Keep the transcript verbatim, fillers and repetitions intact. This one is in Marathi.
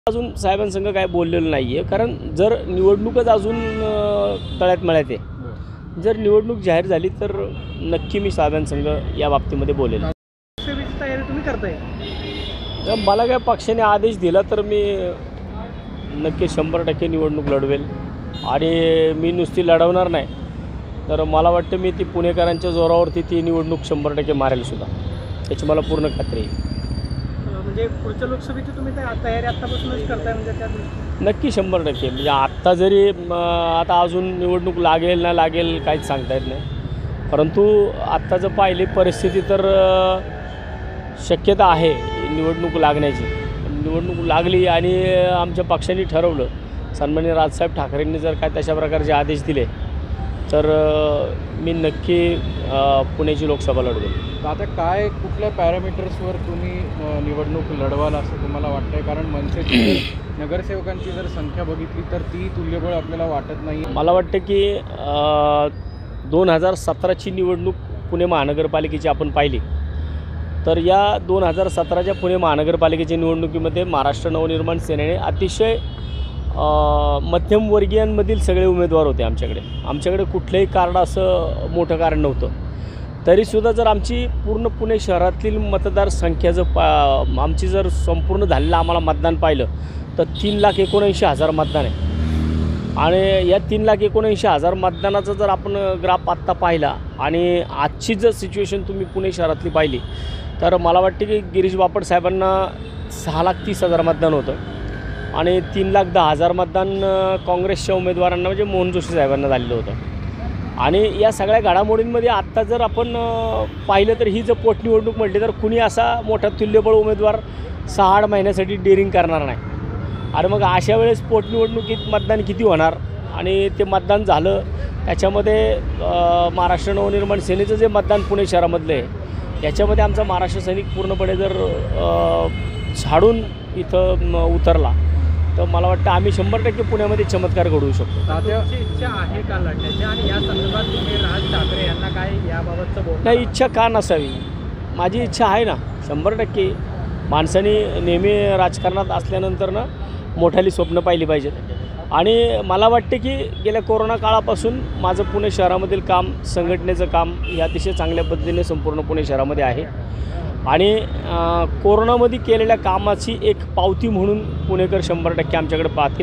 अजून साहेबांसंग काय बोललेलं नाही आहे, कारण जर निवडणूकच अजून तळ्यात मळ्यात आहे. जर निवडणूक जाहीर झाली तर नक्की मी साहेबांसंग या बाबतीमध्ये बोलेल. तयारी तुम्ही करताय? जर मला काय पक्षाने आदेश दिला तर मी नक्की शंभर टक्के निवडणूक लढवेल. आणि मी नुसती लढवणार नाही तर मला वाटतं मी ती पुणेकरांच्या जोरावरती ती निवडणूक शंभर टक्के मारेल सुद्धा, याची मला पूर्ण खात्री आहे. म्हणजे पुढच्या लोकसभेची तुम्ही तयारी आत्तापासूनच करताय म्हणजे त्या नक्की शंभर टक्के. म्हणजे आत्ता जरी आता अजून निवडणूक लागेल ना लागेल काहीच सांगता येत नाही, परंतु आत्ता जर पाहिली परिस्थिती तर शक्यता आहे निवडणूक लागण्याची. निवडणूक लागली आणि आमच्या पक्षाने ठरवलं, सन्माननीय राजसाहेब ठाकरेंनी जर काय तशा प्रकारचे आदेश दिले तर मी नक्की पुण्याची लोकसभा लढवेल. आता काय कुठल्या पॅरामीटर्सवर तुम्ही निवडणूक लढवाल असं तुम्हाला वाटतंय? कारण मनसेची नगरसेवकांची जर संख्या बघितली तर ती तुल्यबळ आपल्याला वाटत नाही. मला वाटतं की दोन हजार सतराची निवडणूक पुणे महानगरपालिकेची आपण पाहिली तर या दोन हजार सतराच्या पुणे महानगरपालिकेच्या निवडणुकीमध्ये महाराष्ट्र नवनिर्माण सेनेने अतिशय मध्यमवर्गीयांमधील सगळे उमेदवार होते. आमच्याकडे आमच्याकडे कुठलंही कार्ड असं मोठं कार्ड नव्हतं. तरीसुद्धा जर आमची पूर्ण पुणे शहरातील मतदारसंख्या जर पा आमची जर संपूर्ण झालेलं आम्हाला मतदान पाहिलं तर तीन लाख एकोणऐंशी हजार मतदान आहे. आणि या तीन लाख एकोणऐंशी हजार मतदानाचा जर आपण ग्राफ आत्ता पाहिला आणि आजची जर सिच्युएशन तुम्ही पुणे शहरातली पाहिली तर मला वाटते की गिरीश बापट साहेबांना सहा लाख तीस हजार मतदान होतं आणि तीन लाख दहा हजार मतदान काँग्रेसच्या उमेदवारांना म्हणजे मोहन जोशी साहेबांना झालेलं होतं. आणि या सगळ्या घडामोडींमध्ये आत्ता जर आपण पाहिलं तर ही जर पोटनिवडणूक म्हटली तर कुणी असा मोठा तुल्यबळ उमेदवार सहा आठ महिन्यासाठी डेअरिंग करणार नाही. आणि मग अशा वेळेस पोटनिवडणुकीत मतदान किती होणार आणि ते मतदान झालं त्याच्यामध्ये महाराष्ट्र नवनिर्माण सेनेचं जे मतदान पुणे शहरामधलं आहे याच्यामध्ये आमचा महाराष्ट्र सैनिक पूर्णपणे जर झाडून इथं उतरला तर मला वाटतं आम्ही शंभर टक्के पुण्यामध्ये चमत्कार घडवू शकतो. तात्याची इच्छा आहे का लढण्याची आणि या संदर्भात तुम्ही राज ठाकरे यांना काय याबाबतचं बोल नाही? इच्छा का नसावी? माझी इच्छा आहे ना शंभर टक्के. माणसाने नेहमी राजकारणात असल्यानंतर ना मोठाली स्वप्न पाहिली पाहिजेत. आणि मला वाटते की गेल्या कोरोना काळापासून माझं पुणे शहरामधील काम संघटनेचं काम हे अतिशय चांगल्या पद्धतीने संपूर्ण पुणे शहरामध्ये आहे. आणि कोरोनामध्ये केलेल्या कामाची एक पावती म्हणून पुणेकर शंभर टक्के आमच्याकडे पाहतील.